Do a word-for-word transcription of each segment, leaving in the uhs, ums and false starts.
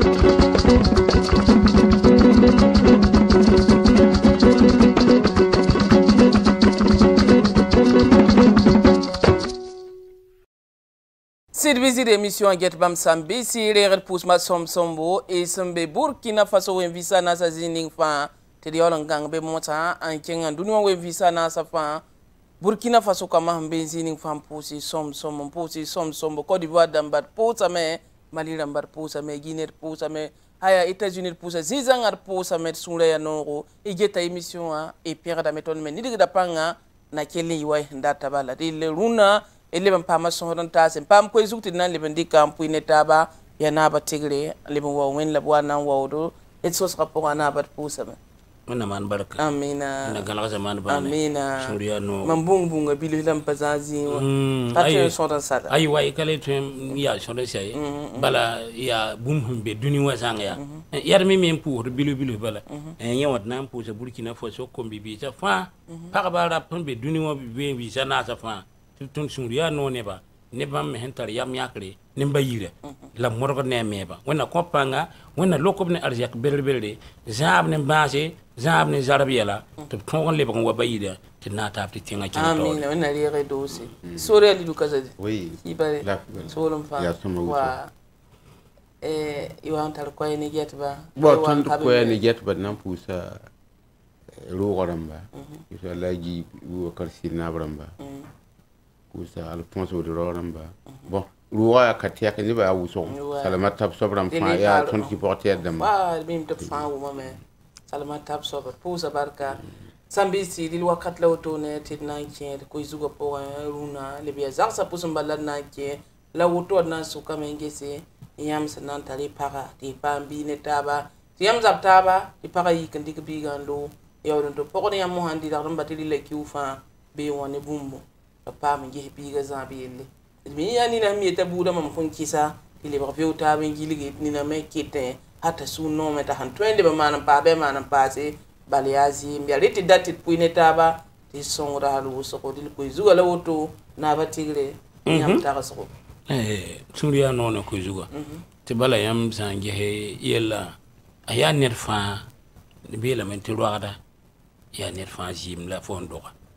Service d'émission à Get Bam Sambi, si les repoussement som sombo et sembe Burkina Faso en visa na sa zining fa te di olan gang be mota an kenga dunia en visa na sa fa Burkina Faso kama mbe zining fa pousi som som pousi som som Côte d'Ivoire dambat pousa me Mali dambat pousa me Guinée pousa me haya États-Unis pousa zizangar pousa me sule ya noro e geta émission a e pera da meton me nidi da panga na kele yiwai ndata bala de le runa eleben pama sohron tasen pam koy zukti nan leben di kampu ne taba ya na ba tigre leben wa wen labwa nan wawdo et sos rapport na ba pousa me wana man baraka amina na gala zaman ba amina suriya no mambung bunga bilu lam pazazi ate sodan sada ay way kale tem ya sodan sai bala ya bum humbe duni wa sanga ya yar mi men pour bilu bilu bala en yawat nan pour sa Burkina Faso kombi bi sa fa pa ba ra pon be duni wa be bi sa na sa fa tun suriya no ne ba ne ba me hentar yam yakre ne mbayire la morgo ne meba wona kopanga wona lokob ne arjak berbelde zaab ne base zaab ne zarabiyala to ton le ba wa bayida tinna ta ti tinga ci to amin wona rere dosi sore ali du kaza oui ibare solum fa wa eh iwan tar ko ne jetba bo ton ko ne jetba nan pusa ro goramba isa laji wo karsi na bramba kusa Alfonso de Roramba bon ruwa ka tiya kan ba wuso salamat tab sobram fa ya ton supporter dam ba bim tab fa wu mame salamat tab sobar pusa barka sambi si dil wakat la auto ne tit nan kien ko izugo po runa le biya zaksa pusum balad na ke la wuto na su kame ngese yam sanan tali para di pambi ne taba yam zap taba di para yikan dik bigando yawdon to pokon yam mo handi da ramba tili le kiufa be woni bumbo papa mi je biga zambi elle mi yani na mi ta buda mam fon kisa ile ba fe uta ben giligi ni na me kite hata su no me ta han twende ba manam pa be manam pase baliazi mi aliti datit puine taba ti songra halu so ko dil ko zuga la woto na ba tigre nyam ta ga so eh suriya no na ko zuga te bala yam zange he yella aya nerfa be la men ti roada ya nerfa jim la fondo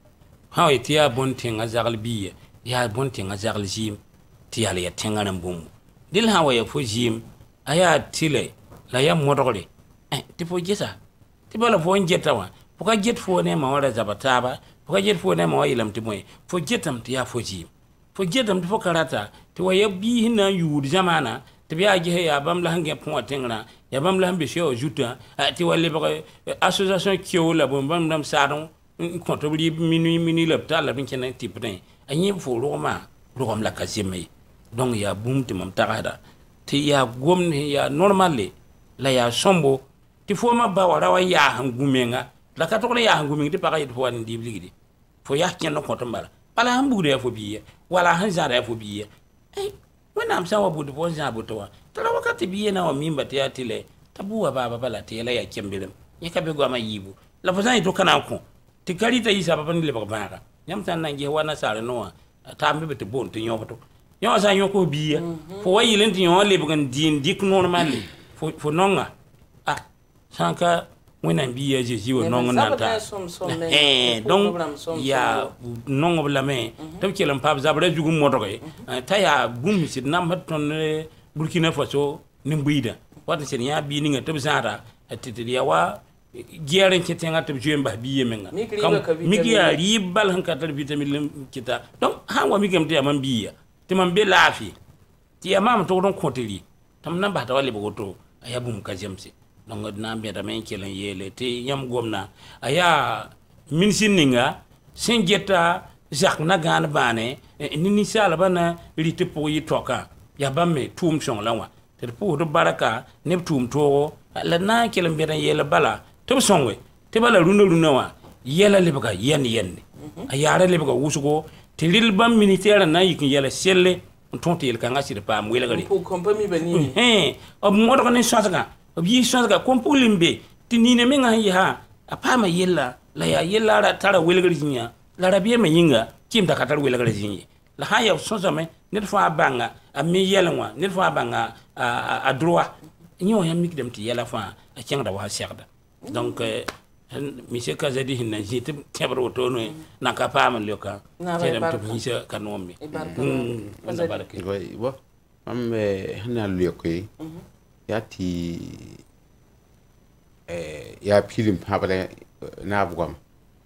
ha iti ya bontin a zagal biye ya bontin a zagal jim ti ya ya tengaran bum dil ha waya fo jim aya tile la ya modore eh ti fo jeta ti bala fo njeta wa fo ka jet fo ne ma wala zabataba fo ka jet fo ne ma wayilam ti moy fo jetam ti ya fo jim fo jetam ti fo karata ti waya bi hina yud zamana ti biya je ya bam la hange po tengra ya bam la hambe sho juta ti wale ba association kiyo la bam bam dam sadon konto bri minui mini le ta la bin kenan tipne anyi fo roma rom la kazime donc ya bum ti mam tagada ti ya gomne ya normale la ya sombo ti fo ma ba wara wa ya hangumenga la ka to ya hangumenga ti paga fo wan dibligidi fo ya kenan konto mbala pala hambude ya fo biye wala hanzara ya fo biye eh wana amsa wa budu fo za butwa tala wakati biye na wa mimba ti atile tabuwa baba bala ti la ya kembelem yakabe go ma yibu la fo zan to kana ko ti karita isa papa ni le baka nyam tan na je wana sare no ta mbe te bon ti nyoto nyo sa nyoko biya fo wayi len ti nyo le bugan din dik normally fo fo nonga ah sanka wena biya je jiwo nonga na ta eh donc ya nonga bla me to kelam pap zabra jugu moto ko ta ya bum si nam ton Burkina Faso ni mbuida wata sen ya bi ni nga to zara atiti ya wa giaren ketenga to jemba biye menga kam migiya ribal han katar vitamin kita donc han wa migam te man biya te man be lafi ti amam to don kotiri tam nan ba ta wale bogoto aya bum ka jamsi donc na be da men kelan yele te yam gomna aya min sininga singeta jak na gan bane ni ni sala bana rite po yi toka ya bamme tum son lawa te po do baraka ne tum to la na kelan be da yele bala to songwe te bala runa runa wa yela lebaka yen yen ayara lebaka wusugo te lil bam militaire na yikin yela selle tonte yel kanga sir pa mwela gari ko kompami bani eh ob modo ne swaga ob yi swaga kompulimbe ti ni ne menga ha apa ma yella la ya yella ra tara wel gari jinya la rabiye ma yinga kim da katar wel gari jinya la ha ya so so me ne fa banga a mi yelanwa ne fa banga a droit nyo yam mik dem ti yala fa a kenga wa sekda donc monsieur Kazadi hinna jiti tebro to no na ka pam loka tedam to monsieur kanomi na barke way bo am hana lokoy yati eh ya pilim pabale na bugam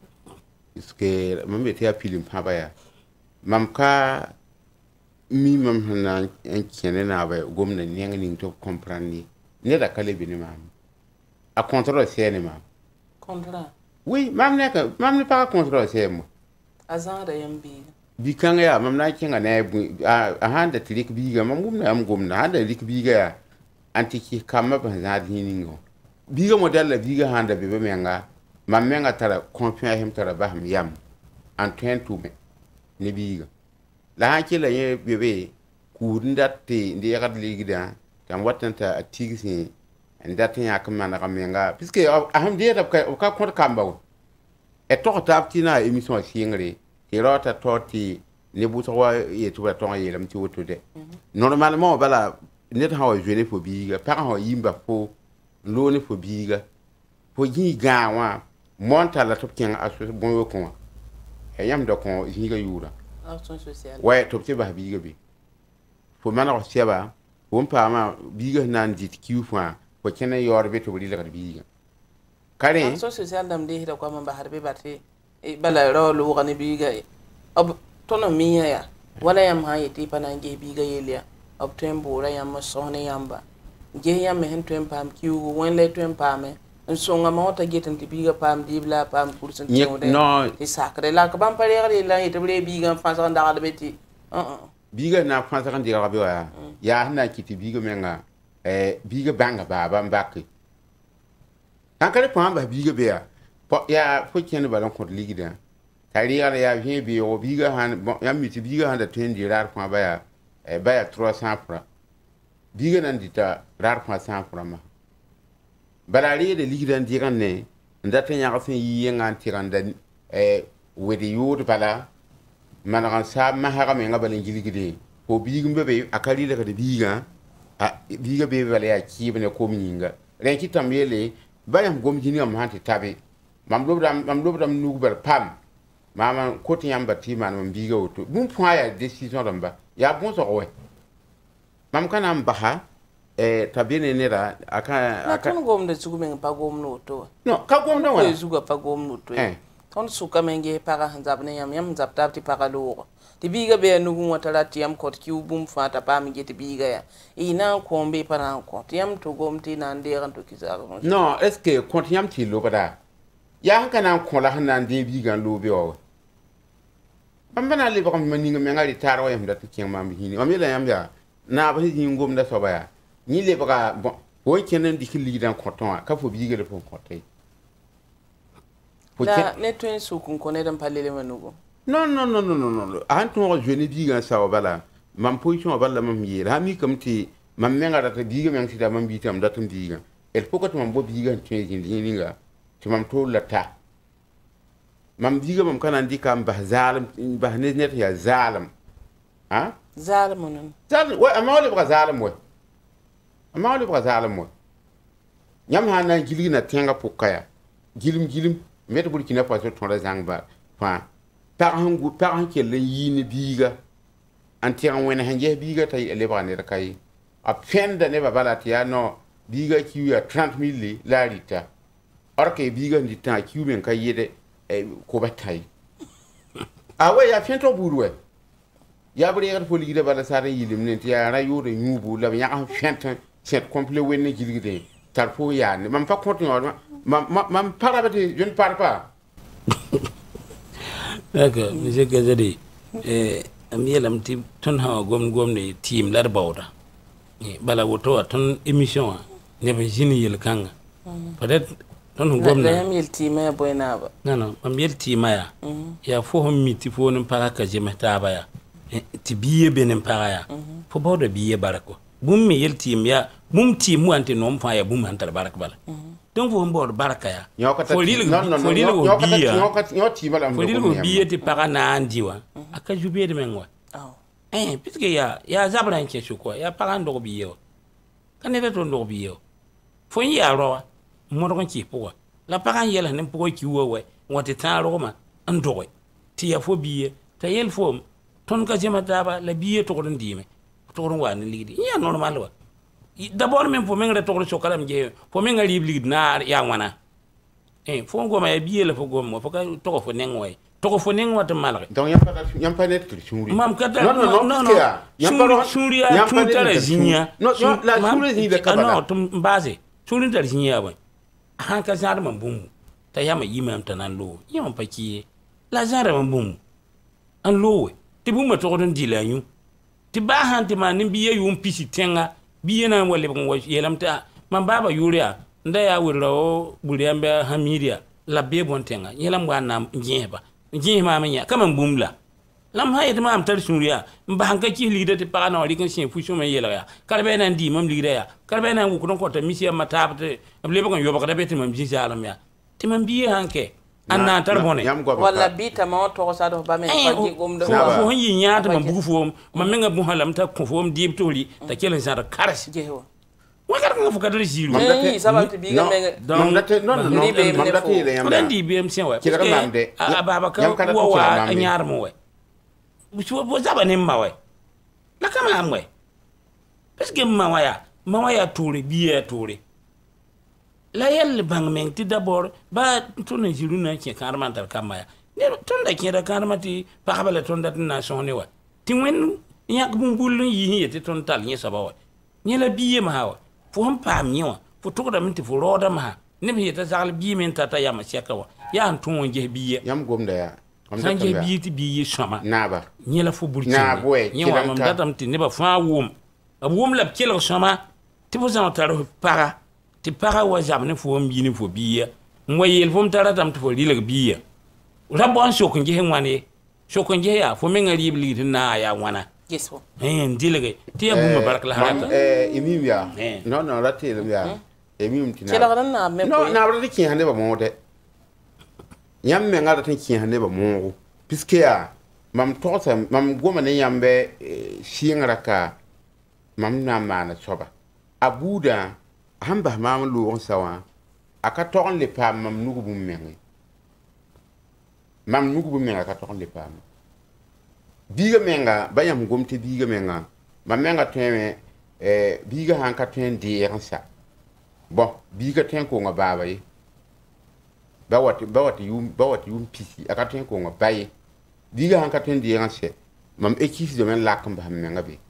iske mambe te ya pilim pabaya mam ka mi mam hana en kene na ba gomna nyang ning to comprendre ne da kale bini mam a contrôle c'est mam Contrat. Oui, mam ne ka mam ne pas contrôle c'est moi. Azan da yan bi. Bi kan ya mam na kinga ne a handa trik bi ga mam gumna am gumna handa lik bi ga antiki kamma ba za di ningo. Bi ga model la bi ga handa be be menga mam menga tara confiance him tara ba ham yam en train to me ne bi ga. La ha ki la ye be be ku ndate ndi ya ga ligida tam watanta a tigisi ndatin ya kuma na kamenga puisque aham dia da ka ka ko kamba e to ta tina émission singre e rota toti ne buto wa ye tu to ye lam ti woto de normalement bala net ha wa jeune fo biga par ha yimba fo lo ne fo biga fo gi ga wa monta la top ken aso bon yo ko e yam da ko yi ga yura action sociale ouais top ti ba biga bi fo mana ko siaba won pa ma biga nan dit kiu fa ko kene yorbe to wuri la biga kare action sociale dam de hira ko man ba harbe batte e bala ro lu gani biga ob tono miya ya wala yam ha yiti panange biga yelia ob tembo ra yam sone yamba je yam hen tem pam kiu won le tem pam en songa mota getan ti biga pam dibla pam kursen tewde no e sacré la ko bam pare gari la yiti bre biga fa sa nda da beti uh uh biga na fa sa kan diga bi wa ya na kiti biga menga eh biga banga baba mbaki kan kare pa ba biga be ya po ya fo ken ba lon ko ligida tari ya ya vie bi o biga han ya mi ti biga han da ten di rar pa ba ya eh ba ya trois cents francs biga nan dita rar pa cent francs ma balari de ligida ndi kan ne ndata nya ka fin yi ngan tiran da eh wedi yud bala managan sa ma ha ga me ngabalen giligide ko biga mbebe akali da ka biga a biga be bale ya kibne ko minga ren ki tambele bayam gom jini am hanti tabe mam lobdam mam lobdam nugbal pam mama ko tiyam bati man mam biga woto bum point ya décision damba ya bon so we mam kana mbaha eh tabene nera aka aka na gom da sugu men pa gom no to no ka gom no ko wala sugu pa gom no to eh ton suka menge para hanzab ne yam yam zap tap ti para lo ti biga be nugu watara ti yam kot ki bum fata pa mi geti biga ya ina ko mbe para ko ti yam to gom ti nan de ran to kizaro non est ce que quand yam ti lo bada ya hanka nan ko la hanan de biga lo be o bambana le ba kam maninga me ngari taro yam da ti mam hini o mi la yam ya na ba hi ngom da so ba ya ni le ba bon o kenen di kili dan coton ka fo biga le fo coton la ne to en su kun ko ne dan palele manugo non non non non non non antu ko jeune biga sa bala mam position bala mam yira mi kam ti mam menga da biga men sita mam bitam da tum biga el foko to mam bo biga tin ni nga ti mam to la ta mam biga mam kana ndi kam ba zalim ba ne net ya zalim ha zalim non zalim wa amawle ba zalim wa amawle ba zalim wa nyam hana gili na tenga pukaya gilim gilim met burkina faso to la zangba fa par hangu par hankel yini biga anti an wena hanje biga tay ele ba ne kai a fenda ne ba balati ya no biga kiya trente mille la rita orke biga ndi ta kiu men kai yede ko batay a we ya fento burwe ya bari ya foli gida bala sare yilim ne ya rayo de nyubu la ya an fenta set complet wenne gilgide tarfo ya ne mam fa continue mam mam parabati je ne parle pas. D'accord, monsieur Kazadi, eh, amiyelam ti ton ha gom gom ne team lar bawda. Eh, bala woto ton émission ne ba jini yel kanga. Peut-être ton gom na. Na yel team ya boyna ba. Non non, am yel team ya. Ya fo hom mi ti fo nim para ka je meta ba ya. Ti biye benem para ya. Fo bawda biye barako. Bum mi yel team ya, bum team mu ante nom fa ya bum antar barak bala. Donc vous m'bord baraka ya folil folil go biya folil go biya ti para na andiwa aka jubier de menwa eh puisque ya ya zabra nke chukwa ya para ndo biya ka ne da to no biyo fo ya ro mo ro ki po la pa kan yela ne po ki wo we wote tan ro ma ando ti ya fo biye ta yel fo ton ka jema daba la biye to ko ndime to ko wa ne lidi ya normal wa d'abord même fo men re to ko so kalam je fo men ngari lidi na ya wana eh fo ngoma ya biye la fo goma fo ka to ko fo nengoy to ko fo nengoy to malare donc yam pa yam pa net suri mam kata non non non non yam pa suri ya tuntara zinya non la suri zinya de kabala non tum base suri tar zinya ba han ka zar man bum ta yama yimam tanan lo yam pa ki la zar man bum an lo ti bum to ko don dilanyu ti ba han ti man biye yum pisi tenga biye na wale bon yelamta man baba yuria nda ya wuro buliambe hamiria la be bon tenga yelam wa na njeba njema manya kama bumla lam hayet ma am tar suriya mba hanka ki lida te pa na wali kan sin fu shoma yela ya karbe na ndi mam lida ya karbe na ku ko ta misiya matabte able ba kan yoba kada beti mam jisa alam ya ti mam biye hanke anna tar bone wala bita ma to sa do ba men ko ji gum do fo fo yi nyaata mam bugu fo mam menga bu halam ta ko fo dib toli ta kelen sa karas jeho wakar nga fuka dali ziru eh sabab biga menga non non non non mam date le yamba ndi bm sen wa ki daga mamde baba ka wa wa nyar mo we bu bo zaba ne ma we la kama amwe parce que ma wa ya ma wa ya toure biye toure la yel bang men ti d'abord ba tonu ziru na ki karman tar kama ya ne ton da ki da karmati pa habala ton da nation ne wa ti wen yak bu bul yi yete ton tal ni sabawa ni la biye ma hawa fo hon pam nyewa fo to da minti fo roda ma ne bi ta zal bi men ta ta ya ma sheka wa ya antun wonje biye yam gomda ya san je biye ti biye shama naba ni la fo burti na boy ni wa mam datam ti ne ba fa wum ab wum la kelo shama ti fo zan ta ro para ti para wa jam ne fo mbi ni fo biye moyel fo mtara tam ti fo lilag biye rabon shokon je henwane shokon je ya fo men ngari bi na ya wana yeso eh ndilege ti abu barak la harata eh imim ya non non ratel ya emim tina kela ran na me non na bra ki hande ba mode yam me ngara tan ki hande ba mo puisque ya mam tosa mam goma ne yambe shiengra ka mam na mana soba abuda hamba mam lu on sawa aka ton le pam mam nugu bu mengi mam nugu bu menga ka ton le pam biga menga bayam gomte biga menga ma menga teme eh biga han ka ten di yansa bon biga ten ko nga baba yi bawati bawati yum bawati yum pisi aka ten ko nga baye biga han ka ten di yansa mam ekisi de men lakam ba menga be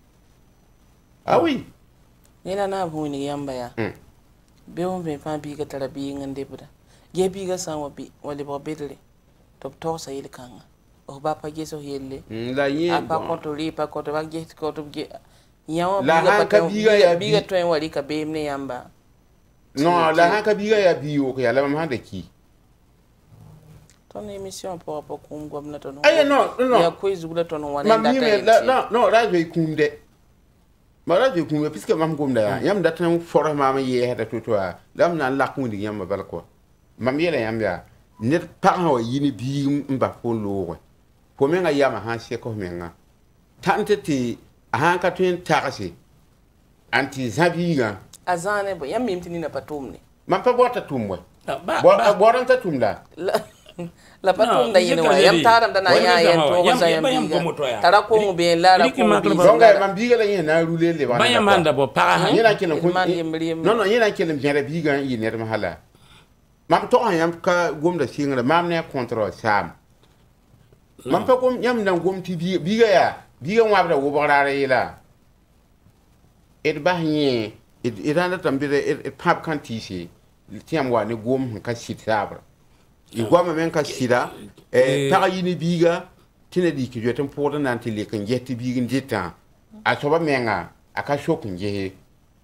ah oui nila na bu ni yamba ya be on be fa biga tara bi ngande buda ge biga sanwa bi wali ba bedle top to sa yil kanga o ba pa geso yelle la yen apa koto li pa koto ba ge koto ge yawo la han ka biga ya biga to en wali ka be mne yamba non la han ka biga ya biyo ko ya la mam hande ki ton émission pour rapport kum gomna to no ay non non ya ko izugula to no wala mam ni la non non la je kumde ma la je kumde puisque mam gomda ya yam datan foro mama ye hada to to dam nan la kundi yam bal ko mam yele yam ya net pa ha yini bi mba ko lo ko menga yama ha se ko menga tante ti ha ka tun taxi anti zabiga azane bo yam mimtini na patumni mam pa bota tumwe ba bo boran ta tumla la patum da yini wa yam taram da na ya yen to ko sayam biga tara ko mu be la ra ko bi zonga mam biga la yena rule le ba yam manda bo pa yena kelen ko non non yena kelen jere biga yi ne mahala mam to yam ka gomda singra mam ne control sam mam pa gom yam nan gom ti biga ya biga wabda wo borare yila et bahnie et iranda tambire et pap kan tisi tiam wa ne gom ka sitabra i goma men ka sida eh ta yini biga tine di ki jotem poda nan ti le kan jetti bigin jetta a soba menga aka shokun je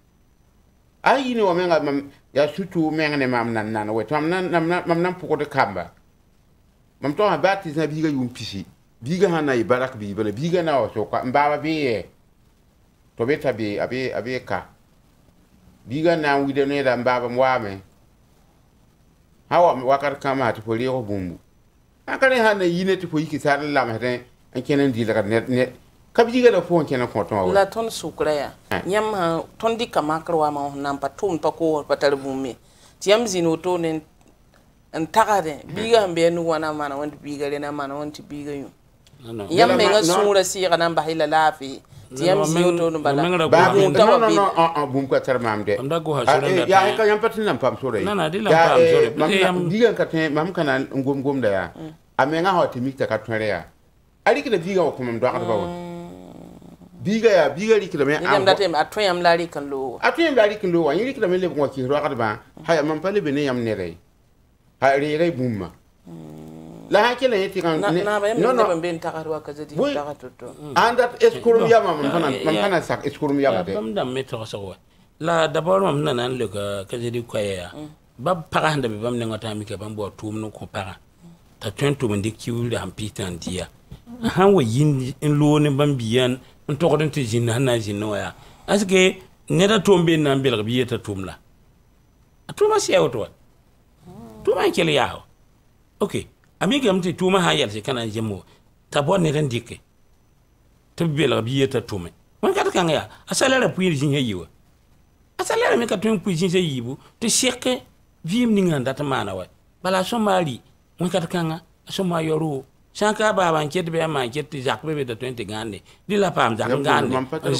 ay yini o menga mam ya sutu menga ne mam nan nan we tam nan mam nan poda kamba mam to ha bati na biga yum pisi biga hana i barak bi bele biga na o so ka mbaba be to beta be abe abe ka biga na wide ne da mbaba mwame hawa wakar kama ti fo riyo bumbu akare hana yine ti fo yiki sar lam hete en kenen di la net net kabjiga da fon kenan ko ton la ton sukra ya nyam ha ton di kamakro ma nan pa tum pa ko patar bumi tiam zino to ne en tagade biga hambe nu wana mana wanti biga le na mana wanti biga yu yam me nga sura si kana ba hila lafi tiam zino to no bala ba no no no bum ko tar mamde ya ka yam patin nan pam sore nana di lam pam sore mam diga ka te mam kana ngom ngom da ya amenga hoti mikta ka tonre ya ari kida biga ko mam do ka ba biga ya biga ri kida me am da tem atwen yam lari kan lo atwen lari kan lo wa yiri kida me le ko ki ro ka ba ha mam pale be ne yam ne re ha ri re bumma la ha kila yiti kan no no ben ben takarwa ka jadi ta toto anda eskurum ya mam kana mam kana sak eskurum ya de bam dam me to so la d'abord mam nan le ka ka jadi ko ya ba para handa be bam ne ngata mi ke bam bo tum no ko para ta twen to ndi kiwul am pitan dia han wa yin in lo ne bam biyan on to ko den te jin na jin no ya aske ne da tombe nan bel biye ta tumla atuma si awto tuma kele yawo okay ami gam te tuma ha yel se kana jemo ta bon ne ran dikke to bel biye ta tume mon ka kan ya asalera puir jin yiwa asalera me ka tun puir jin se yibu to sheke vim ni nganda ta mana wa bala so mari mon ka kan so ma yoru Shanka baba enquête be ma enquête Jacques bebe de twenty gande di la pam Jacques gande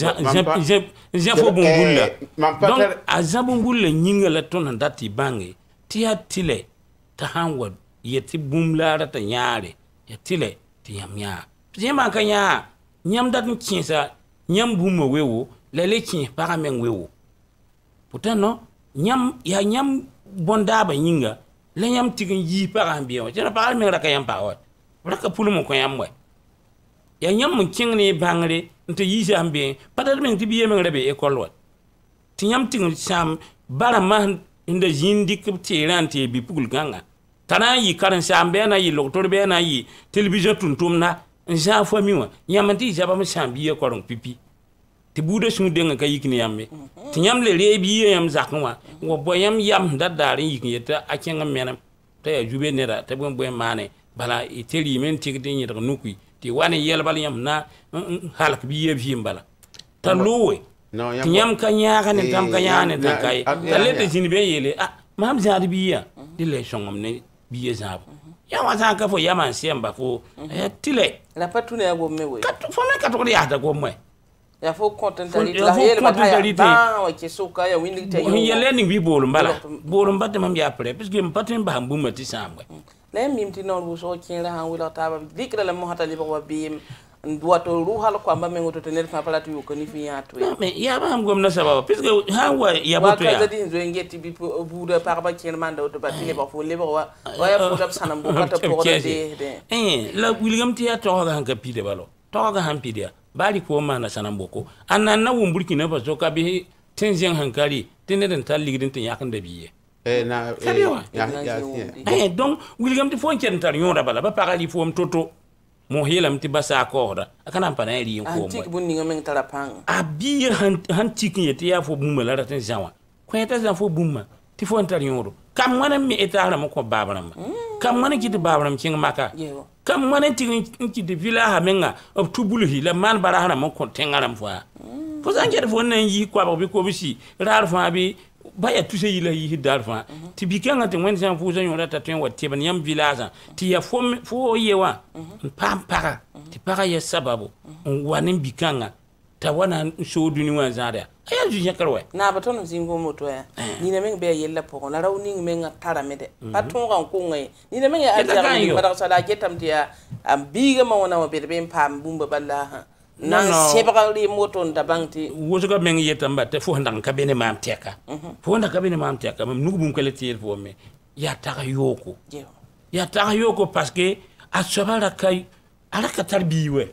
je je fo bungulla donc a bungulla nyinga la ton dati bangi ti atile ta hanwa yeti bumla ta nyaare yetile ti yamya je ma kanya nyam dat nkinsa nyam bumma wewo lele kin para men wewo pourtant non nyam ya nyam bonda ba nyinga le nyam tigin yi para ambion je na para men ra kayam pa wa raka pulumo ko yamwe ya nyam mun kingni bangre nte yisi ambe padal men tibiye men rebe école wa ti nyam ting sam bara ma inda jindi kibti rante bi pugul ganga tana yi karan sam be na yi docteur be na yi television tuntum na nja fami wa nyamanti jaba ma sam biye koron pipi ti bude sun denga ka yikni yamme ti nyam le rebi yam zakwa wo boyam yam dadare yikni yeta akenga menam ta ya jube nera ta bon boy mane bala iteli men tigde ni daga nukui ti wani yel bal yam na halak bi yeb himbala ta lowe ti nyam ka nyaaka ne tam ka yaane ta kay ta lete jini be yele ah mam zaadi biya dile shongom ne biye zab ya wa ta ka fo yaman semba fo tile la patune ya go mewe ka fo me ka to ya ta go mwe ya fo contentality la yel ba ta wa ke suka ya windi te yo yele ni bi bolum bala bolum batte mam ya pre parce que patin ba mbuma ti samwe le mimti non bu so kira han wila taba dikra la mo hatali ba bim duwato ruhal ko amba mengo to tener fa palatu yo koni fi yato ya mais ya ba am gom na sababa parce que ha wa ya boto ya wa ka zadi zo ngeti bi bu de par ba kin manda to ba tile ba fo le ba wa wa ya fo dab sanam bu kata ko de de eh la wilgam ti ya to ga han ka pide balo to ga han pide bari ko mana sanam boko annan na wumburki na ba so ka bi tenjen hankali teneden tal ligidin tin yakan da biye eh na ya ya eh donc wilgam ti fo ken tar yonda bala ba pagali fo mtoto mo helam ti basa koda akana pana ri ko mo antik bunni ngamen tala pang abi han han tikin yeti ya fo bumma la ratin jawa ko eta za fo bumma ti fo tar yondo kam wana mi etara mo ko babaram kam wana kiti babaram king maka kam wana ti kiti villa ha menga of tubulhi la man barahana mo ko tengaram fo fo zanjere fo nan yi ko ba bi ko bisi rar fa bi baya tuse yila yi darfa ti bikanga te wen san fuza yora ta twen wati ban yam village ti ya fo fo yewa pam para ti para ya sababu wanin bikanga ta wana shodu ni wan zada aya ju yakarwa na batono zingo moto ya ni ne men be yella poko la raw ni men tara mede patun kan ko ngai ni ne men ya ajara ni mara sala getam dia am biga ma wana ma be be pam bumba balla na sebra li moto ndabanti wosuga men yetamba te fo ndan ka bene mam teka fo ndan ka bene mam teka mam nugu bum kala tiel fo me ya taka yoko ya taka yoko parce que a sobara kay ala ka tarbiwe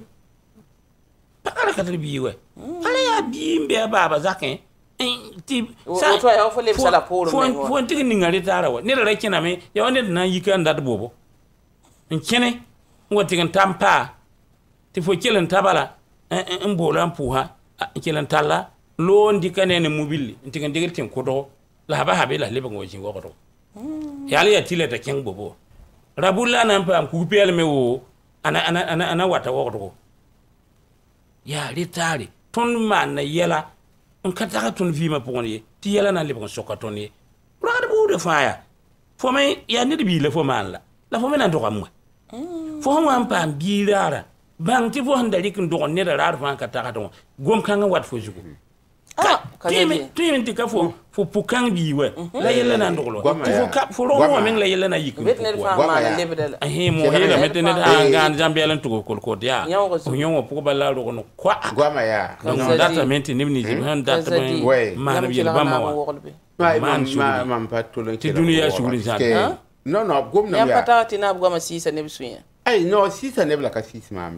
ala ka tarbiwe ala ya bimbe baba zaken ti sa to ya fo le sala polo fo fo tigi ngari tarawa ne la rekina me ya wonde na yika ndat bobo nkene ngoti kan tampa ti fo kelen tabala en bolan puha kelen talla lo ndikane ne mobile ntigan digirtin kodo la ba habe la lebe ngoji ngodo yali ya tile ta ken bobo rabulla nan pam ku pel me wo ana ana ana ana wata wodo ya ritari ton man na yela on kataka ton vima poni ti yela na lebon sokatoni rada bu de faya fo me ya ni bi le fo man la la fo me na doka mo fo ho am pam bi dara bang ti fo handa likin do ne da rar fa kataka don gom kan wat fo jugo ah kami timi ti ka fo fo pukang bi we la yela na ndolo fo ka fo ro mo men la yela na yik bet ne fa ma na lebedela eh mo yela met ne da ngan jambelan to ko ko dia o nyon ko bala ro no kwa gwama ya donc data menti ni ni han data ma na yela ba ma wa ma ma ma pa to le ti dunia shuguri za non non gom na ya ya pata ti na gwama sisa ne bisuya ay no sisa ne bla ka sisa mam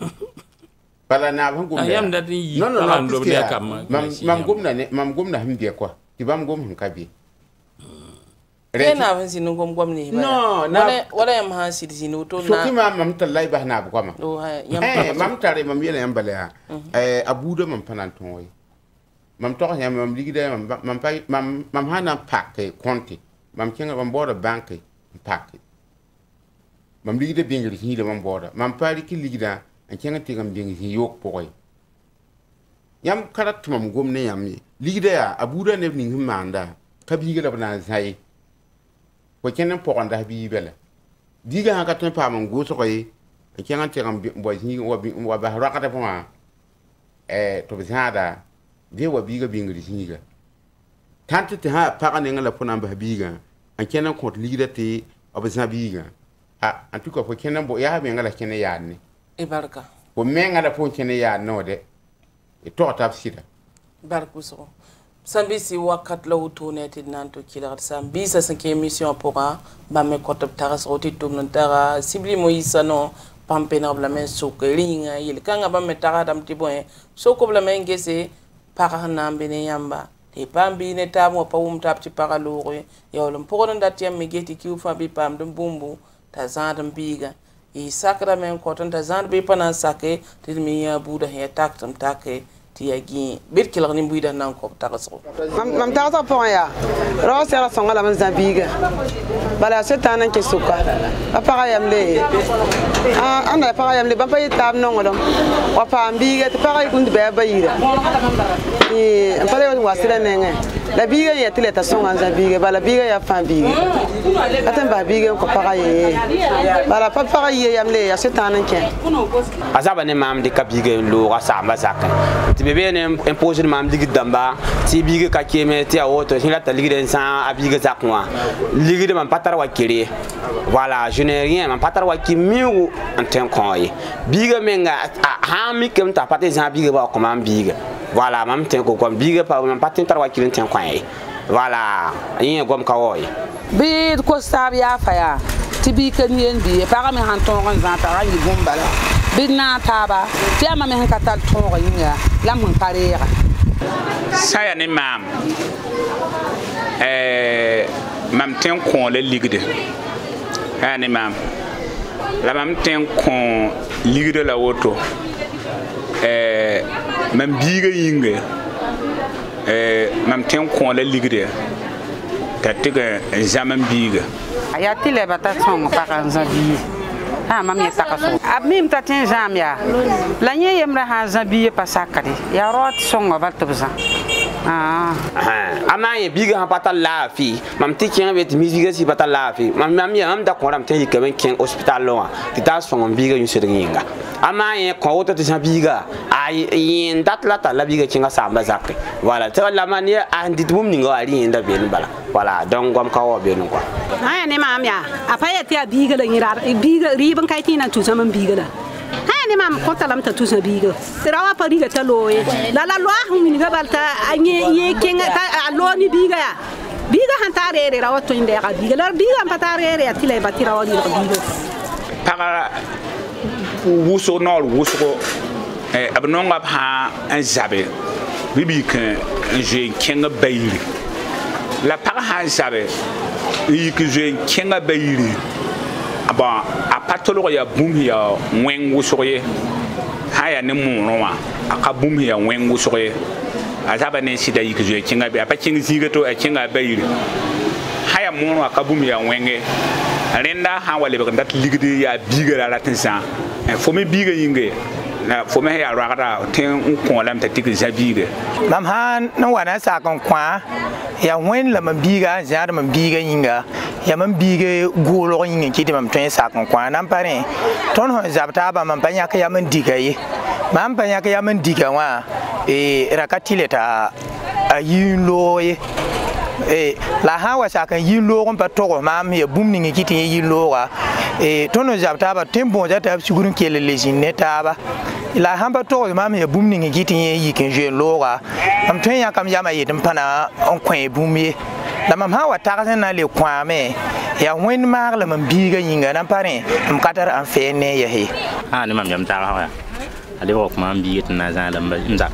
bala na ban gom ayam da yi non non non do dia kam mam mam gom na ne mam gom na himbe kwa ti bam gom hin kabi re na ban sinu gom gom ni ba no na wala wala yam ha sidi sinu to na so ki mam mam tallai ba na ba ma do ha yam eh mam tare mam yele yam bala eh abuda mam panan ton way mam to yam mam ligida mam mam pa mam mam hana pakke konti mam kenga mam boda banke pakke mam ligida bingri hi le mam boda mam pari ki ligida an kenga tigam bingi yok poy yam karat mam gomne yam ligida ya abuda ne ni himanda kabiga da bana sai ko kenan pokanda bi bela diga ha ka tan pa mam go so koy an kenga tigam boy ni wa wa ba rakata poma eh to bizada de wa biga bingri higa tante te ha pa ne ngala pona ba biga an kenan ko ligida te obisa biga ah en tout cas ko kenan bo ya be ngala kenan ya ni e barka ko menga da fon kene ya no de e to tap sida barku so sambi si wakat la utone ti nanto kila sambi sa cinq émission pour ba me ko tap tara so ti tum nan tara sibli mo isano pampe na bla men so ko ringa yil kanga ba me tara dam ti bon so ko bla men gese para na mbene yamba e pambi ne tamo pa um tap ti para loro yawlum pour nan dat yam me geti ki u fa bi pam dum bumbu ta zandam biga i sakra men ko tan ta zan be pana sake ti mi ya buda he tak tam take ti ya gi bir kila ni buida nan ko ta so mam mam ta ta pon ya ro se la songa la man zambiga bala se tanan ke suka apa yam le ah anda pa yam le ba pa yitam no ngolom wa pa ambiga ti pa kun be ba yira ni pa le wa sira nenge la biga ya tile ta songa zambiga bala biga ya fa biga atan ba biga ko pa ye bala pa pa ye yam le ya se tanan ke azaba ne mam de kabiga lo ga sa ma zakka ti bebe ne impose mam digi damba ti biga ka keme ti a woto sin la ta ligi den sa abiga zakwa ligi de mam patar wa kire voilà je n'ai rien mam patar wa ki miu en ten koy biga menga ha mi kem ta paté za biga ba ko mam biga voilà mam ten ko ko biga pa mam paté tar wa kire ten koy voilà yin gom ka woy bi ko sab ya fa ya ti bi kan yen bi pa mi han ton ran za ta rangi bombala bi na taba ti ama me han katal ton ringa la mun parera saya ne mam eh mam ten ko le ligde ha ne mam la mam ten ko ligde la woto eh mam biga yinga eh mam ten ko le ligde ta tiga zaman biga ya tile bata son pa kan zabi ha mam ya takaso abim ta tin jamia la nye yemra ha zabi pa sakari ya rot son ba tubza ah ama ye biga ha pata lafi mam ti ken bet musique si pata lafi mam mam ya am da ko ram ten yikaben ken hospital lo ti ta son biga yu sedinga ama ye ko woto ti biga ay yin dat la ta la biga kinga samba zakre voilà te la manie a ndit bum ninga ali inda ben bala voilà donc gom ka wo ben ko ha ne mam ya apa ya ti biga la ngira biga riban kai ti na tu zaman biga la ha ne mam ko talam ta tu sa biga tirawa pari ga taloye la la lo hu ni ga balta anye ye kinga ta lo ni biga ya biga han tare re rawa to inde ga biga la biga han patare re ti le batira wa ni biga para wuso nol wuso eh abnonga ha an zabe bibi kan je kenga bayri la para ha zabe yi ke je kenga bayri aba apatolo ya bum ya wen wuso ye ha ya ne mu no wa aka bum ya wen wuso ye azaba ne sida yi ke je kenga be apa kenga ziga to a kenga bayri ha ya mu no aka bum ya wenge renda ha wale be ndat ligde ya biga la tinsa fo me biga yinge la fo me ya ragda tin ko lam ta tik zabiga mam han no wana sa kon kwa ya wen la mam biga jar mam biga yinga ya mam biga golo yinga kiti mam twen sa kon kwa nan pare ton ho zabta ba mam panya ka ya man diga yi mam panya ka ya man diga wa e rakatile ta ayin loye e la ha wa sa kan yin lo kon pa to mam ya bum ni kiti yin lo wa e ton ho zabta ba tembo jata sugurun kele lejine ta ba la hamba to mam ya bum ni kiti yi ken je lo wa am twen ya kam ya ma yedin pana on kwen bum ye la mam ha wa ta na le kwa me ya wen mar la mam biga yinga nan pare am katar an fe ne ya he ha ni mam yam ta ha ali ko mam biga na za la mzak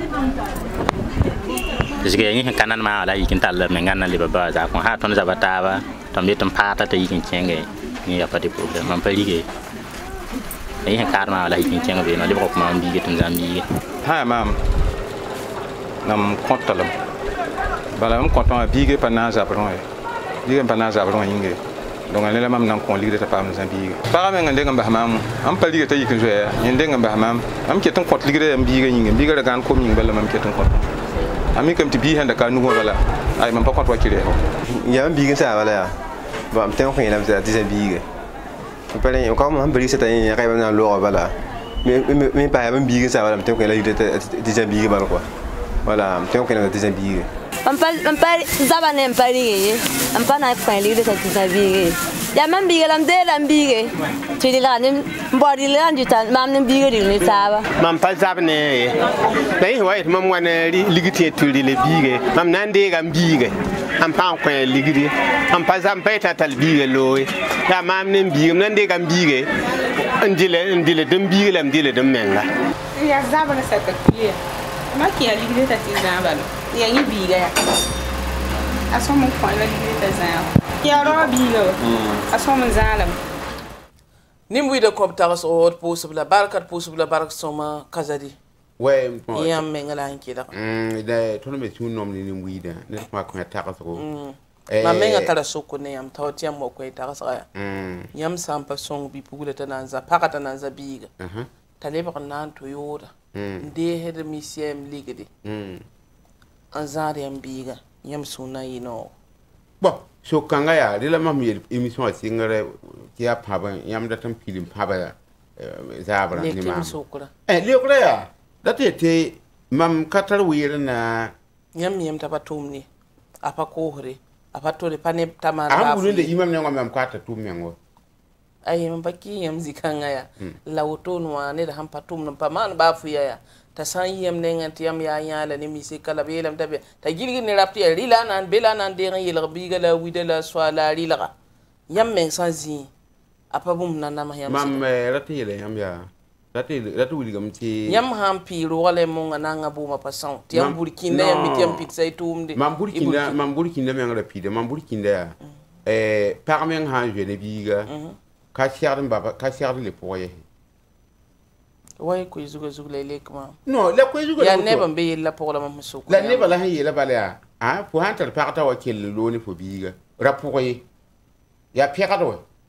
jige yin kanan ma la yikin tal me ngana le baba za ko ha ton za bata ba tom bitum pata te yikin chenge ni ya pas de problème mam pali ge yin karma la yikin chenge be no le ko mam biga tun zambi ha mam nam kontalam bala mam kontan biga pa na za bron biga pa na za bron yinge donc ale mam nan kon ligre ta pam zambi para men ngande ngam ba mam am pali ge te yikin zo ya yende ngam ba mam am ke ton kont ligre am biga yinge biga gan ko min bala mam ke ton kont ami kam ti bi handa ka nugo bala ay mam pa kont wa kire ya am biga sa bala ya ba am ten ko ina za ti zambi pare ko mam bari sa tan ya kay ba na lo bala me me pa am biga sa bala am ten ko ila yide ti zambi bala quoi voilà am ten ko ina ti zambi am pa am pa zaba ne am pari ye am pa na ko ila yide ti zambi ya mam biga lam de lam biga ti di la ne mbodi la ndu tan mam ne biga di ne saba mam pa zaba ne dai wa mam wana ligiti tuli le biga mam nan de gam biga am pa ko ligiti am pa zam pa ta tal biga loy ya mam ne biga nan de gam biga ndile ndile dum biga lam ndile dum menga ya zaba ne sa ta kuye ma ki ya ligiti ta ti zaba ya ni biga ya aso mo ko la ligiti ta zaba ya ro biga aso mo zalam nim wi de ko tagas o possible barkat possible barak soma kazadi ouais yam mengala hanki da mm da tono me tun nom ni nim wi da ne ma ko tagas ko ma menga tara soko ne yam tawti yam mo ko tagas ya mm yam sampa song bi pugule tananza pakata nanza biga aha taleba nan to yoda nde hed mi siem ligede mm anzari yam biga yam suna yino bon so kanga ya dila mam yel émission singare ki ya paba yam da tam pilim paba zabra ni mam eh le ko ya date te mam katar wira na yam yam tabatumni apa kohre apa tole pane tamara am bunde imam ne ngam kwata tumengo ay mam baki yam zikanga ya lawton wa ne da ham patum no paman ba fu ya ta san yam ne nganti yam ya yala ni mi se kala be lam tabe ta gilgi ni rapti rila nan bela nan de ngi la biga la wida la swala rila yam men san zi apa bum nan ma yam mam rati le yam ya rati rati wili gam ti yam ham pi ro wala mo ngana nga buma pasan ti yam burkina yam mi yam pizza tumde mam burkina mam burkina me ngara pide mam burkina ya eh parmen ha je ne biga ka siar mbaba ka siar le poye way ko zuga zuga le kuma no la ko zuga ya ne ban be la pola mam suko la ne bala hi la bala ah pour hantar parta wa kel lo ni fo biga rapoye ya pekado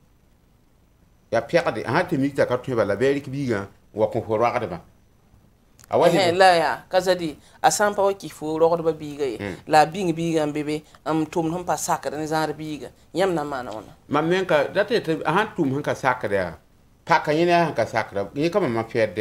ya pekade ha te mikta ka to bala be rik biga wa ko fo rakade ba awali la ya kazadi asampa wa ki fo ro ba biga la bing biga bebe am tum hum pa sakada ne zar biga yam na mana ona mammen ka date te ha tum han ka sakada pa ka yina han ka sakada ni kama ma fede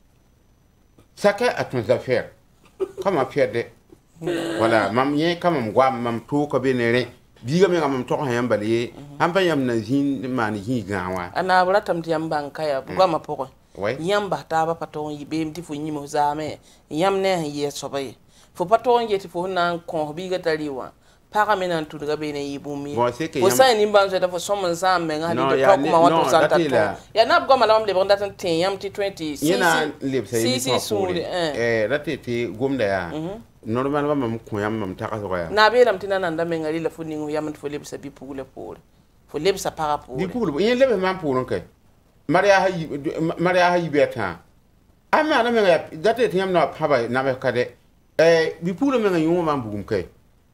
saka atun zafer kama fede wala mam ye kama mgwa mam to ko be ne re biga me ngam to ha yamba le han pa yam na zin man hi gawa ana bratam ti yamba kaya gwa ma poko yamba ta ba paton yibe mti fu nyimo zame yam ne ye sobaye fu paton yeti fu nan kon biga taliwa para menan tu daga bene yibumi ko sai ni banzo ta fo somon zame ngadi to ko ma wato santa to ya na gwa malam le bonda tan ten yam ti twenty yana le sai ni ko eh ratete gomda ya normal ba mam ko yam mam ta ka so ya na be lam tinana ndame ngari la fu ningu yam fo le bisa bi pugule pole fo le bisa para pole bi pugule yen le mam pulon kay Maria hayi Maria hayi beta ama na menga date tiam na paba na me kade eh bi pula menga yuma man bugum kay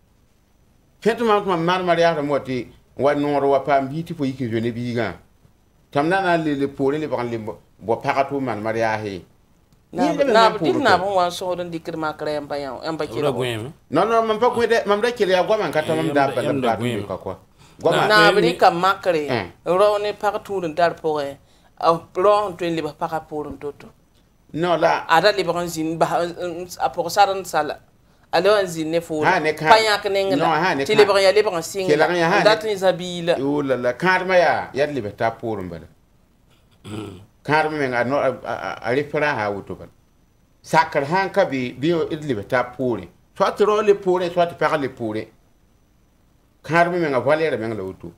fetu man ko man Maria ta moti wa noro wa pam biti fo yiki jone bi ga tamna na le le pole le ban le bo pakato man Maria he na na dit na bon wan so don dikir ma kare en bayan en ba kira non non man pa ko de mam da kire ya gwa man kata mam da ba da ka ko gwa na bri kam makre ro ne partout dans pour ro to li ba para pour toto non la ada li ba zin ba a pour saran sala alors zin ne fo pa yak ne ngala ti li ba ya li ba sing dat ni zabila o la la karma ya ya li ba ta pour mbala karma men a no a refera ha wuto ban sakar han ka bi bi idli ba ta pour soit ro le pour soit pa le pour karma men a valere men la wuto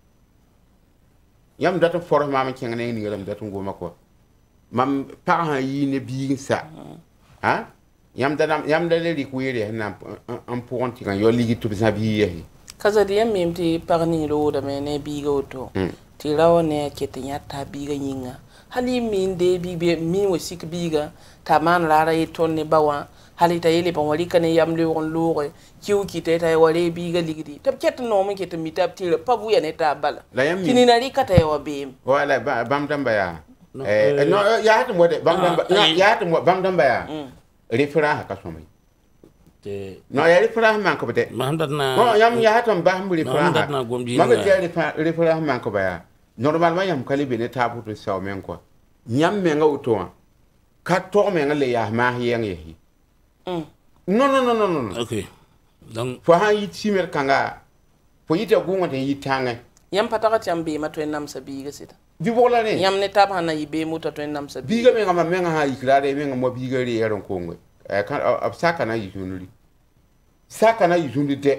yam data for mama ken ne ni galam data ngoma ko mam pa ha yi ne bi sa ha yam da yam da le rikwere na en ponti kan yo ligi to sa bi yi kaza de yam ti parni ro da me ne bi go to ti rawo ne ke tinya ta bi ga yinga hali min de bi be mi wasik bi ga ta man rara yi ton ne bawa hali ta yele ban wali kan yam le won lore kiu ki te ta wale bi ga ligidi tab ket no mun ke to mi tab ti pa bu ya ne ta bala kini na ri kata yo be wala bam damba ya eh no ya hatu mo de bam damba ya hatu mo bam damba ya refera ka so mai te no ya refera man ko bete mahamdat na no yam ya hatu ba mu refera mahamdat na gomdi ma ga refera man ko ba ya normalement yam kali be ne tabu to saw men ko nyam men nga uto ka to men nga le ya ma yen yehi mm non non non non okay donc fo ha yi timer kanga fo yite gungo te yi tanga yam pataka chambe ma to nam sabi ga sita bi bola ne yam ne tab hana yibe muta to nam sabi biga men nga men nga ha ikrare men nga mo biga ri yaron kongo e kan ab saka na yunuri saka na yunuri de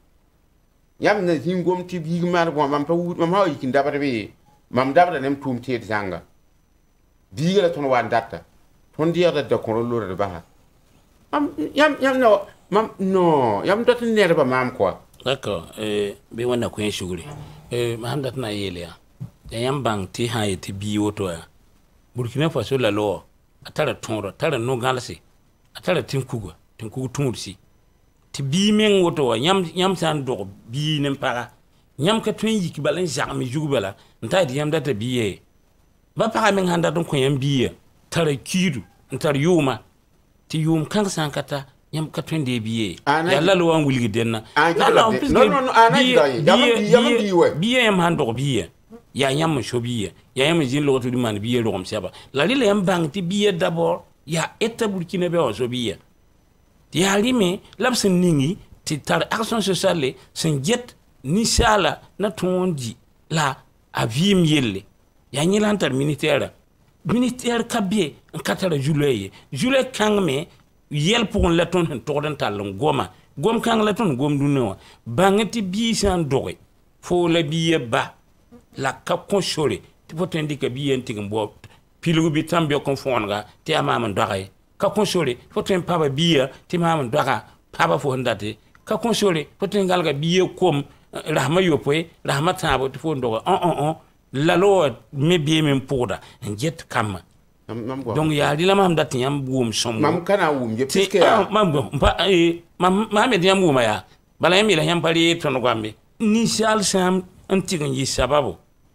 yam na hingom ti biga mar bo mam pa wut mam ha yikin dabata be mam dabata nem tum te zanga biga la ton wa data ton dia da ko lo da ba am yam yam no mam no yam dot ne ba mam quoi d'accord eh be wona ko en shuguri eh mahamdat na yelia yam bang ti ha ti bi woto ya burkina faso la lo atara tonro tara no galsi atara tinkugo tinkugo tumursi ti bi men woto wa yam yam san do bi nem para yam ka tun yiki balan jami jugubala nta di yam data biye ba para men handa don ko yam biye tara kidu ntar yuma ti yum kan san kata yam ka tun de biye yalla lo wan wulgi denna no no no ana dai yam biye biye yam hando biye ya yam shobiye ya yam jin lo to di man biye lo kom seba la li yam bang ti biye d'abord ya établir ki ne be o shobiye ti halime labsin ningi ti tar action sociale sen jet ni sala na tondi la avim yelle ya nyilantar militaire militaire kabie en katara juillet juillet kangme yel pour la ton to den talon goma gom kang la ton gom dunno bangati bi san doge fo la biye ba la ka consolé ti potendi ka biye ntigum bo pilugu bi tambe ko fonga ti amama doge ka consolé poten paba biye ti mama doga paba fo ndate ka consolé poten galga biye kom rahma yopoe rahma tabo ti fo ndoga on on on la lo me biye men poda jet kam donc ya di la mam dat yam boum som mam kana wum je piske ya mam ba mam mam me yam wuma ya bala yam ila yam pali ton gwambe ni sal sam antiga yi sababu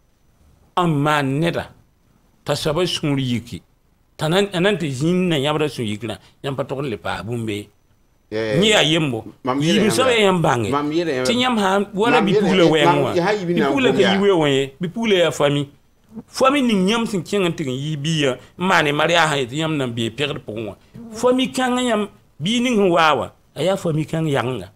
amma neda ta sabai sun yiki tanan anan te jinna yabra sun yikna yam pato le pa bumbe ni ya yembo yi so yam bange ti yam ha wala bi pule wenwa bi pule ke yiwe wenye bi pule ya fami fami ni nyam sin kenga tin yi biya mane maria ha yam nan bi perdre pour moi fami kan yam bi ni wawa aya fami kan yanga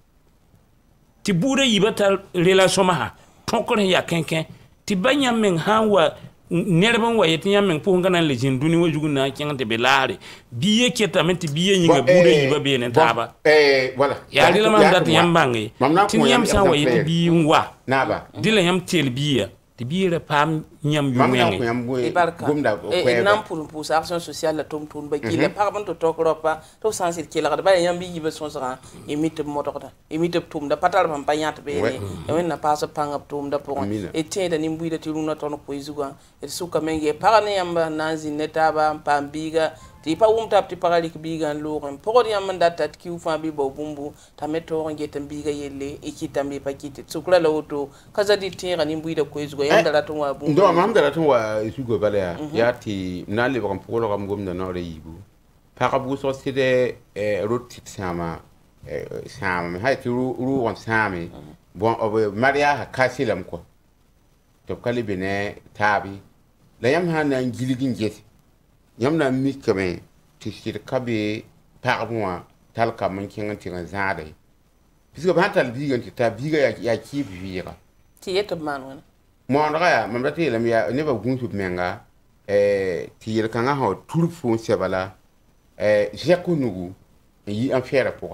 ti bure yibata relation ma ha tokore ya kenken ti banyam men hawa nerban waye ti yam men pour ngana le jin duni wajugu na kenga te belare biye ketamenti biye nyinga bure yiba be ne taba eh voilà ya dila mam dat yam bangi ti yam sa waye ti bi wa naba dila yam tel biya ti biire pam nyam yu ngeng gumda e nam pour pour action sociale la tom ton ba ki le par ban to to ropa to sensible ki la ba yam bi yibe son sara e mit motorta e mit tum da patal pam panyat be ne e wen na paso pangap tum da pour e te da nimbu da ti runa ton ko izuga e suka menge par ne yam nanzi neta ba pam biga ti pa wum tap ti parali ki biga loren pour yam mandata ki u fa bi bo bumbu ta meto ngeta biga yelle e ki tambi pa kiti sukula la auto kaza di tira nimbu da ko izuga yam da ton wa bumbu ndo mam da ton wa isugo bale ya ya ti na le ba pour lo kam gom na no re yibu paga bu so side eh rotit sama eh sama hay ti ru ru won sami bon obo maria ha kasilam ko to kali bene tabi la yam ha na ngiligi ngeti yam na mi kame ti sir kabe parmoa tal ka man kinga tinga zade bisko ba tal biga ti ta biga ya ya ki biga ti yeto man wona mo ndra ya mam rati lam ya ne ba gunsu menga eh ti yer kanga ho turfu sebala eh jekunugu yi en fiera pour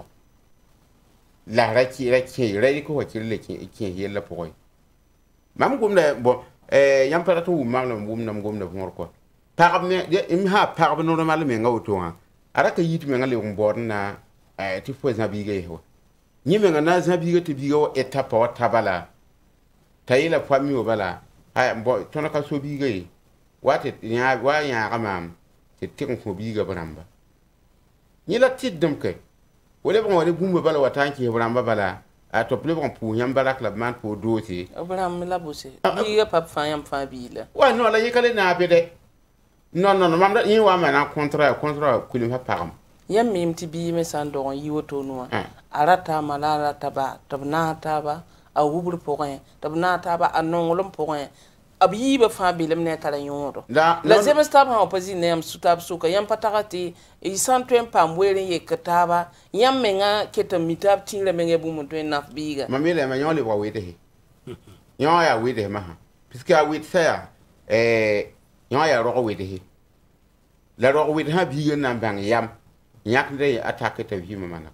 la raki raki raki ko wakile ki ki yella pour mam gumna bon eh yam para to mam na gumna gumna ngor ko par me im ha par normal me ngawto ha araka yit me ngale ngor na eh ti fo za bige ho ni me ngana za bige te bige o etape o tabala tayila fami o bala ha bo tono ka so bige wate nya wa nya gamam te tin ko bige bramba ni la tiddum ke wala bon wala bumba bala watanki bramba bala a to ple bon pour yam bala club man pour dossier obram la bose biga pap fa yam fa bila wa no la yikale na bede non non mam da yin wa mana contrat contrat kulim fa pam yam mim ti bi me sando yi woto no arata malala taba tabna taba a wubur porin tabna taba anongolom porin abi ba fa bilam ne tala yoro la zema stab ha oposi ne am sutab suka yam patakati e santwen pam were ye kataba yam menga keta mitab tinle menge bu mun to naf biga mamile ma nyole wa wede he nyo ya wede ma ha puisque a wede sa eh nyo ya ro wede he la ro wede ha biga na bang yam nyak de attaque ta vi mama na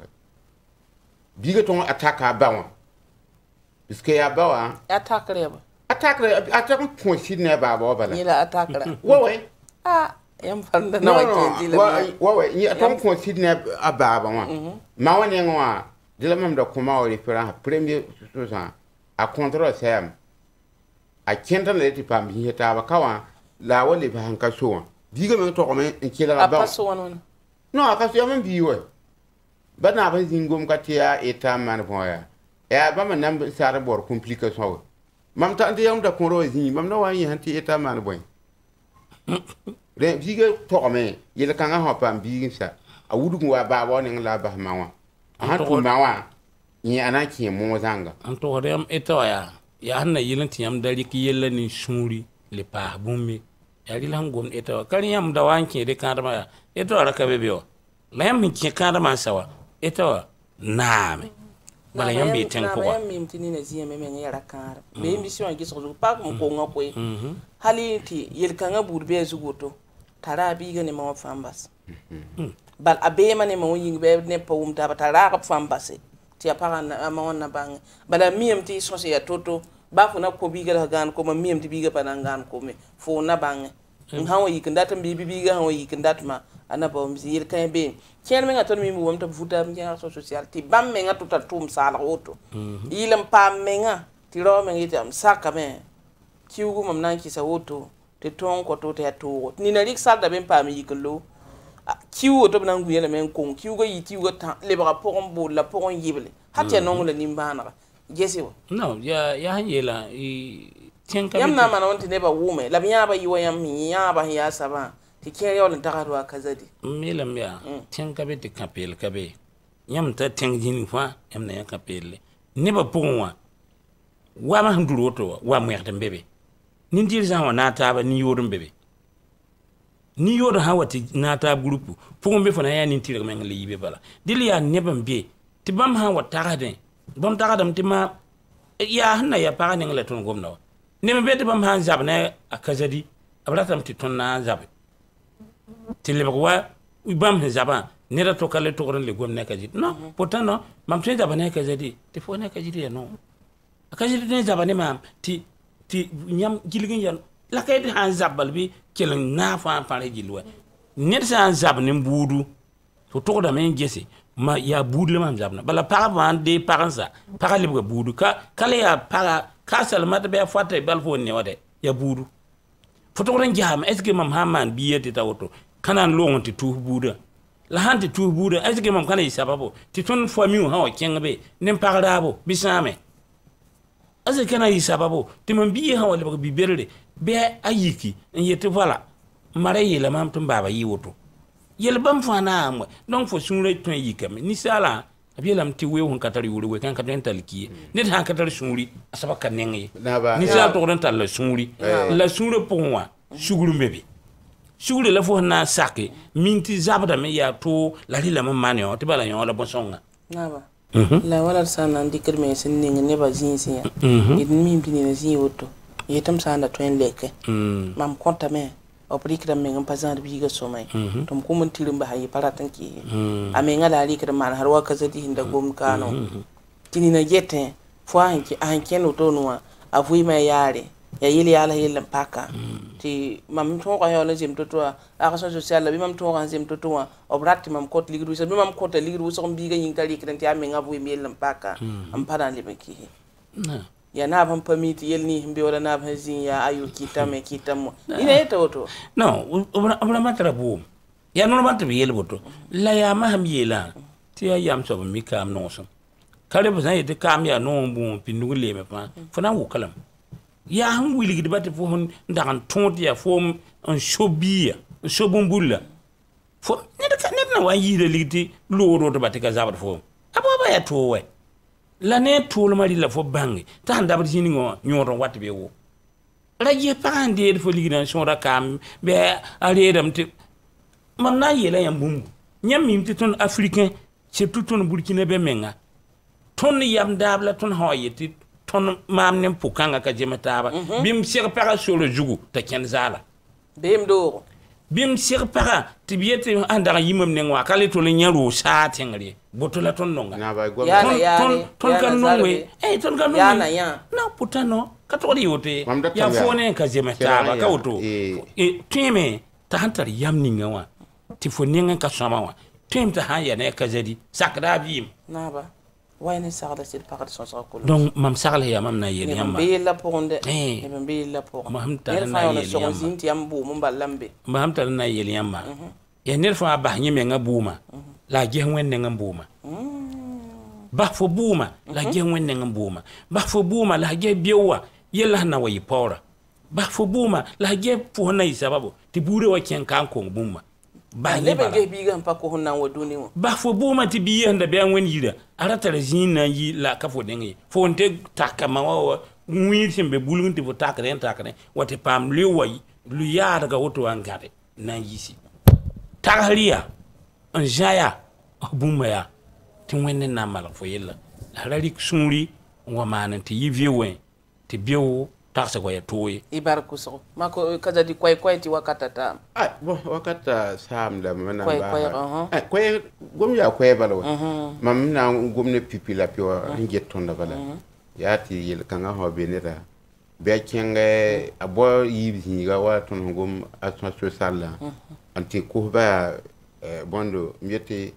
biga ton attaque ba wa puisque ya ba wa attaque reba attaque attaque point sidne ba ba bala ni la attaque la wa wa ah yam fanda na wa ke dile wa wa ni attaque point sidne aba ba wa ma wa ne ngwa dile mam da kuma o référent premier chose a contrôle sam a kentan le ti pam hi ta ba kawa la wale ba han ka so diga me to ko me ki la ba so wona no aka so man bi wo ba na ba zingom ka tia eta man bo ya ya ba man nam sare bor complication mam ta ande yam da ko ro zi mam na wa yi hanti eta man boy re biga to me yele kan ha pam bi sa a wudu wa ba ba ne la ba ma wa ha to ma wa ni ana ki mo zanga an to re eta ya ya hanna yilin ti yam dari ki yella ni suri le pa bummi ya ri lan gom eta kan yam da wanke de kan ma eta ra ka bebio la yam ki kan ma sawa eta na me bala yam be ten ko yam mim tini na ziya me me yara kar be mission gi so pa ko ko ngakwe hali ti yel kan abur be zugoto tara bi ga ne ma fambas bal abe ma ne ma yin be ne pa um ta tara ka fambas ti apara na ma wonna bang bala miem ti so ya toto ba fu na ko bi ga gan ko ma miem ti bi ga pa na gan ko me fu na bang hawo yikinda tan bi bi ga hawo yikinda ma ana ba mi yel kan be ken me ngaton mi mu wam ta futa mi ya so social ti bam me ngatu ta tum sala oto yilam pa me nga ti ro me ngiti am saka me kiugu mam nan ki sa oto te ton ko to te to ni na rik sal da ben pa mi yiklo kiu to nan guyela men kon kiugo yiti ugo ta le ba pokon bo la pokon yible hatia non le nimbana jesi wo no ya ya yela i tenka yam na mana wonti ne ba wume la biya ba yiwa yam ya ba ya saba ti ke yo le tagaro akazadi milam ya tenka be te kapel kabe yam ta tengjin fa yam na ya kapel ne ba pokon wa ma nduro to wa mu yakta bebe nin dir za wa na ta ba ni yorum bebe ni yodo ha wati na ta grupu pokon be fa na ya nin tir men le yibe bala dili ya ne bam be ti bam ha wa tagaden bam tagadam ti ma ya hanna ya pa ne ngale ton gomna ne me bete bam han zab ne akazadi abratam ti ton na zab ti le ba bam he zaba ne da to kale to ron le gomna kaji no pourtant no mam tin zaba ne kazadi ti fo ne kaji no akazadi ne zaba ne mam ti ti nyam gilgin yan la kay han zabal bi kelen na fa fa jilwa ne sa zab ne budu to to da men gese ma ya budu le mam zabna bala para van de paransa para le budu ka kala ya para ka salmat be fata bal fo ne wade ya budu foto ran jam est ce mam haman biyete tawoto kanan longon ti tu budu la hanti tu budu est ce mam kana isababo ti ton fami ha o kengabe nem parabo bisame est ce kana isababo ti mam biye ha wala bi berre be ayiki en yete voilà mare yela mam tum baba yiwoto yel bam fana amwe donc fo sunre ton yikam ni sala abilam ti we hon katari wuri we kan katen talki net han katari sunri asaba kanenge ni sala to ran tal sunri la sunre ponwa suguru mbebe suguru la fo na sake minti zabada me ya to la lila mamane o tibala yon la bonsonga naba la wala sana ndikir me sin ninga ne ba zin sin ya idin mi bi ne zin woto yetam sana to en leke mam konta me o prikra me ngam pazan bi ga so mai tom ko mun tirim ba hayi paratan ki ame ngala ri kra man har wa kazati hinda gom kano tini na yete fo an ki an keno to no avui me yare ya yili ala yilla paka ti mam to ko yola jim to to action sociale bi mam to ko jim to to o bratti mam kot ligru sa bi mam kot ligru so bi ga yin tali kran ti ame ngabu mi yilla paka am paran libe ki na ya na ban pamiti yelni himbe wala na ban zin ya ayu kitame kitamo ina eta oto no obra matra bu ya no matra bi yel boto la ya ma ham yela ti ya yam so mi kam no so kare bu zan yete kam ya no bu pindu le me pa fana wu kalam ya han wili gidi bati fo hon ndagan tonti ya fo en shobia shobumbulla fo ne da ne na wa yire ligiti lo ro to bati ka zabat fo ababa ya to we la ne tol mari la fo bangi ta handa ba jini ngo nyoron wat be wo la je pande fo ligina shora kam be aredam ti man na yela yam bum nyam mim ti ton africain surtout ton burkina be menga ton yam dabla ton hoyeti ton mam nem pukanga ka jemataba bim sir para sur le jugu ta ken zala bim do bim sir para ti biete andara yimam ne ngwa kale to le nyaru sa tengri botola ton nonga yana yana ton kan nongwe eh ton kan nongwe yana ya no putano katori yote ya fone ka jemataba ka oto e teme ta hantar yam ninga wa ti foninga ka sama wa tem ta haya ne ka jadi sakra bim naba wayne sagla sil pakat son sa ko donc mam sagla ya mam na yeli yamba be la ponde e be la po mam ta na yeli yamba zinti yambu mum ballambe mam ta na yeli yamba ya ner fa ba nyeme nga buma la je wenne nga buma ba fo buma la je wenne nga buma ba fo buma la je biowa yella na wayi pora ba fo buma la je fo na isababu ti bure wa ken kan ko buma ba ne be ge biga pa ko honna waduni mo ba fo buma ti biye handa be an wen yida arata zina yi la ka fo dengi fo nte takama wa ngwi simbe bulun ti fo takare takare wate pam le wayi lu ya daga woto an gade na yisi tagaliya an jaya buma ya tin wenne na mala fo yella harari sumri wa manan ti yivewe ti biyo taxe ko ya toye ibarku so mako kaza di kwai kwai ti wakata ta ah bo wakata sam da mana ba kwai kwai uh eh kwai gom ya kwai balo mam na gom ne pipi la pio nget tonda bala ya ti yel kanga ho benera be kenge abo yibi ga wa ton gom asma social anti ko ba bondo miete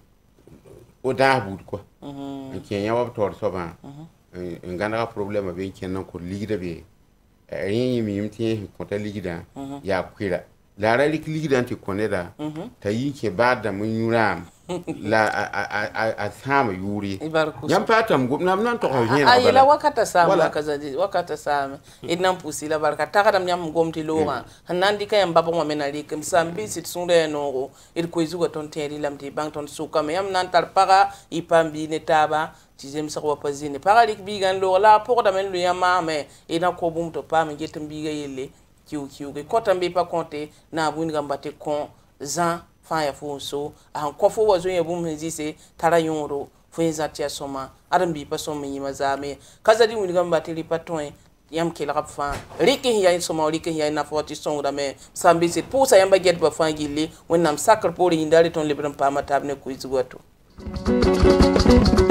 o da bud ko kenya wa tor so ba ngana problème be kenya ko ligida be rien mi mti ko ta ligida ya kwira la ra ligida anti koneda ta yi ke bada mun yuram la a a sama yuri yam patam gum nam nan to ko hina ay la wakata sama kaza di wakata sama idnam pusi la barka takadam nyam gomti loga hanandi kayam baba mo menali kem sambi sit sunde no ir ko izuga ton teri lamti bang ton suka me yam nan tar paga ipambi ne taba tizem sa ko pazine paga lik bigan lo la pour da men lu yama me ina ko bum to pam getem biga yelle kiu kiu ke kotambe pa konte na buni gambate kon zan faya fo so an kofo wazo ya bum hizise tara yoro fo zatia soma adam bi pa soma yima zame kaza di wuni gambate li paton yam ke la fa rike ya soma rike ya na forti song da me sambi sit pusa yamba get ba fa gilli wonnam sakar pori indari ton libram pa matabne ku izugoto